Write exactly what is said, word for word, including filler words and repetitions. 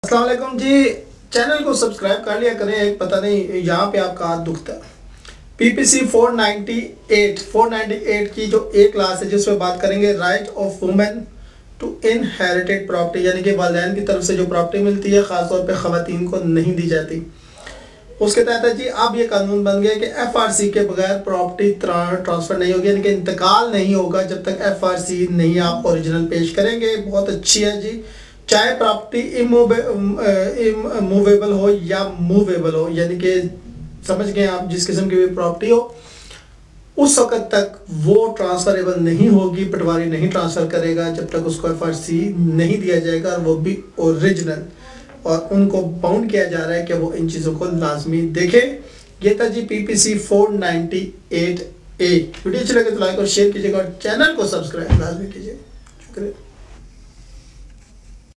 अस्सलाम वालेकुम जी। चैनल को सब्सक्राइब कर लिया करें। एक पता नहीं यहाँ पे आपका हाथ दुखता है। PPC four ninety eight four ninety eight की जो एक क्लास है जिसमें बात करेंगे right of women to inherited property, यानी कि वालिदैन की तरफ से जो प्रॉपर्टी मिलती है ख़ासतौर पे ख़वातीन को नहीं दी जाती। उसके तहत जी अब ये कानून बन गया कि एफआरसी के बगैर प्रॉपर्टी ट्रांसफ़र नहीं होगी, यानी कि इंतकाल नहीं होगा जब तक एफआरसी नहीं आप ओरिजिनल पेश करेंगे। बहुत अच्छी है जी। चाहे प्रॉपर्टी इमूवेबल हो या मूवेबल हो, यानी कि समझ गए आप, जिस किस्म की भी प्रॉपर्टी हो उस वक्त तक वो ट्रांसफरेबल नहीं होगी, पटवारी नहीं ट्रांसफ़र करेगा जब तक उसको एफआरसी नहीं दिया जाएगा, और वो भी ओरिजिनल। और उनको बाउंड किया जा रहा है कि वो इन चीज़ों को लाजमी देखें। ये था जी PPC four ninety eight A. Video अच्छी लगे तो लाइक और शेयर कीजिएगा और चैनल को सब्सक्राइब लाजमी कीजिए। शुक्रिया।